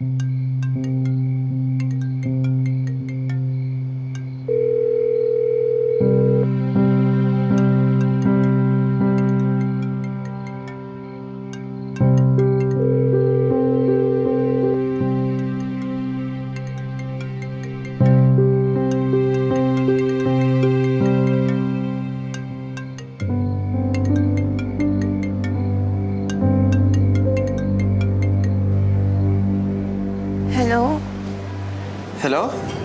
Hello? Hello?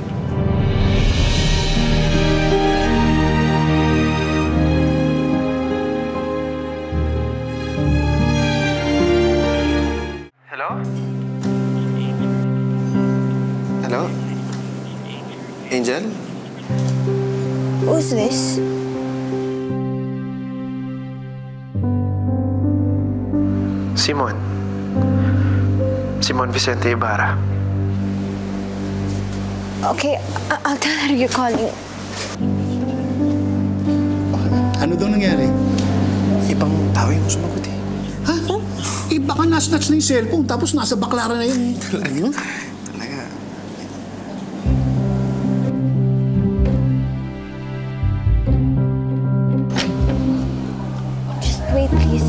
Hello? Hello? Angel? Who's this? Simon. Simon Vicente Ibarra. Okay, I'll tell her you're calling. Ano daw nangyari? Ibang tao yung sumagot eh. Ha? Baka nasnatch na yung cellphone tapos nasa baklaran na yun. Ano? Talaga. Just wait, please.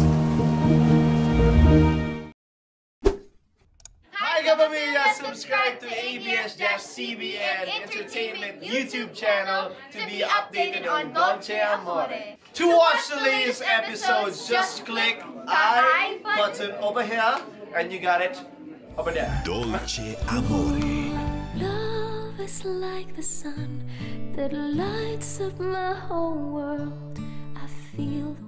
Hi, Kapamilya! Subscribe to ABS-CBN Entertainment YouTube channel to be updated on Dolce Amore. To watch the latest episodes, just click I button over here, and you got it over there. Dolce Amore. Love is like the sun that lights up my whole world. I feel the